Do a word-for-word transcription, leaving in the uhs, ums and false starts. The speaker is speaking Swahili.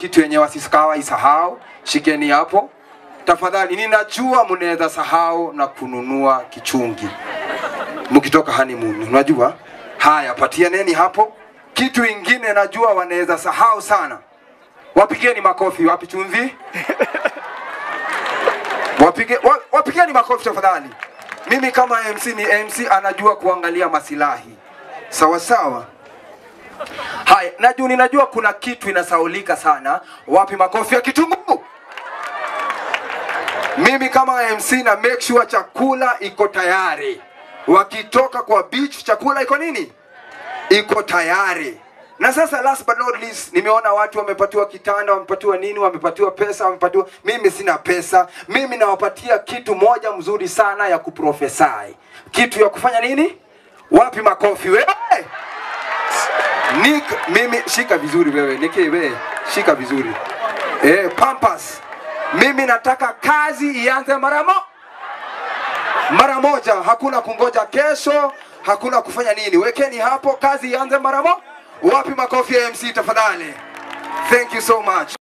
kitu yenye wasisikawa isahau, shikeni hapo. Tafadhali, ninajua mnaweza sahau na kununua kichungi mkitoka honeymoon, unajua? Haya, patia neni hapo. Kitu ingine najua wanaweza sahau sana. Wapigeni makofi, wapi chumvi? Wapige wapigeni makofi tafadhali. Mimi kama M C ni M C anajua kuangalia masilahi. Sawa sawa. Haya, najua ninajua kuna kitu inasaulika sana. Wapi makofi ya kitunguu? Mimi kama M C na make sure chakula iko tayari. Wakitoka kwa beach chakula iko nini? Iko tayari. Na sasa last but not least, nimeona watu wamepatiwa kitanda, wamepatiwa nini, wamepatiwa pesa, wamepatiwa. Mimi sina pesa. Mimi nawapatia kitu moja mzuri sana ya kuprofesai. Kitu ya kufanya nini? Wapi makofi wewe? Nick, mimi shika vizuri wewe. Niki wewe, shika vizuri. Eh, Pampers. Mimi nataka kazi ianze mara moja. Mara moja, hakuna kungoja kesho, hakuna kufanya nini. Wekeni hapo, kazi ianze mara moja. Wapi makofi ya M C tafadhali? Thank you so much.